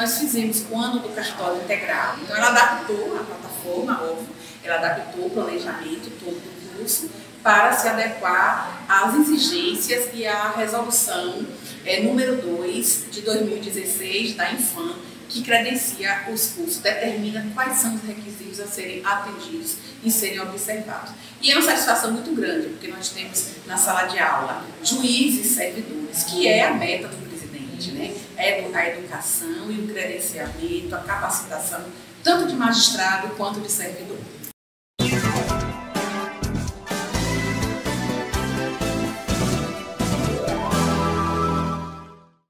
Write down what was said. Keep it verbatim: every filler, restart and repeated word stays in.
nós fizemos o ano do cartório integral. Então, ela adaptou a plataforma, óbvio, ela adaptou o planejamento todo do curso para se adequar às exigências e à resolução é, número dois de dois mil e dezesseis da Infam, que credencia os cursos, determina quais são os requisitos a serem atendidos e serem observados. E é uma satisfação muito grande, porque nós temos na sala de aula juízes e servidores, que é a meta do presidente, né? É a educação e o credenciamento, a capacitação, tanto de magistrado quanto de servidor.